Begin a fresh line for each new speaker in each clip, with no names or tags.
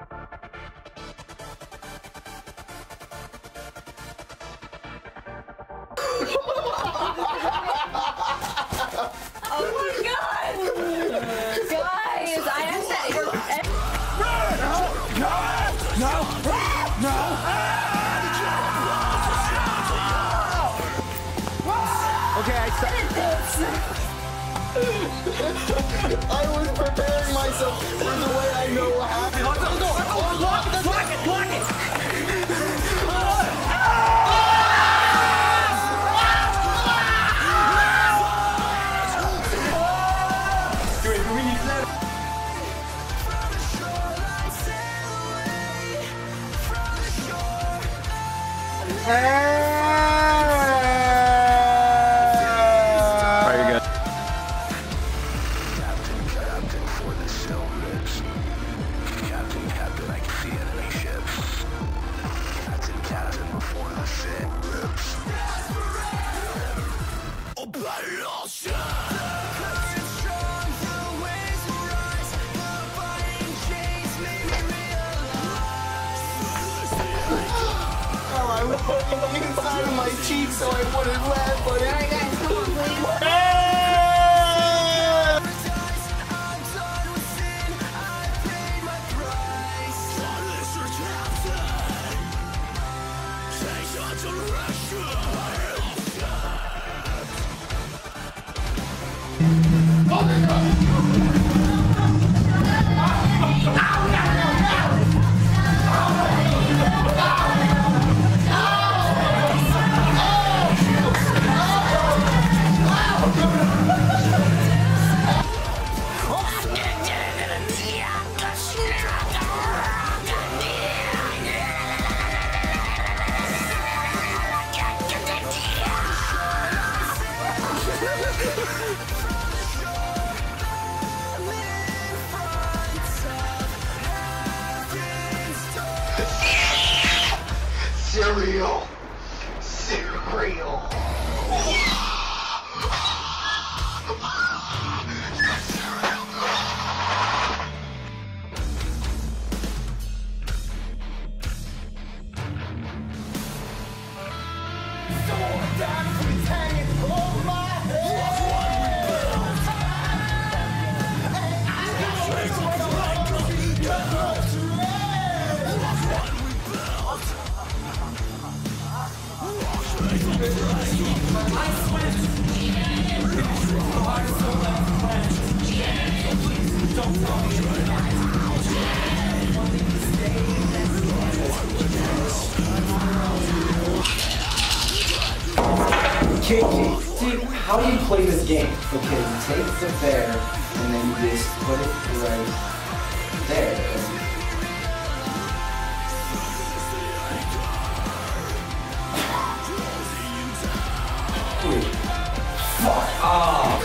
Oh my god! Guys, I have to.
No! Okay, I said this.
I was preparing myself for the way I know what happened.
Block it!
I was putting the inside of my cheek so I wouldn't laugh, but
Alright, guys, come on, please.
cereal. Cereal.
Jake, dude, how do you play this game? Okay, you take the bear and then you just put it right there. Dude, fuck off!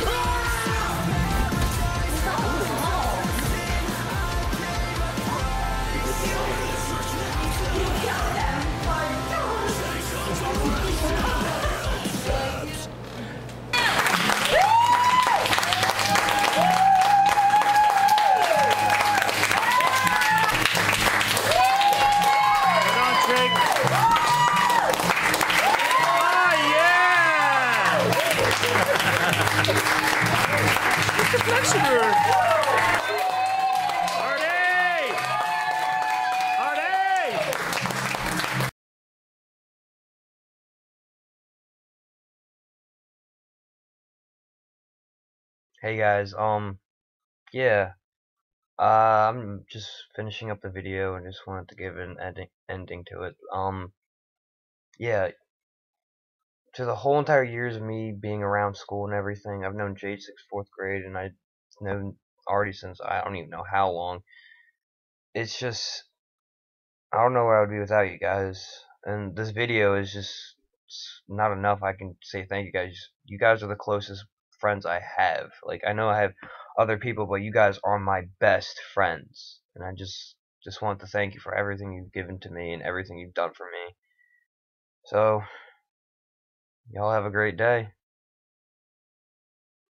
Hey guys, yeah, I'm just finishing up the video and just wanted to give an ending to it. Yeah, to the whole entire years of me being around school and everything, I've known Jade since 4th grade, and I've known Artie since I don't even know how long. It's just, I don't know where I would be without you guys, and this video is just not enough. I can say thank you guys. You guys are the closest friends I have. Like, I know I have other people, but you guys are my best friends, and I just want to thank you for everything you've given to me and everything you've done for me. So, y'all have a great day.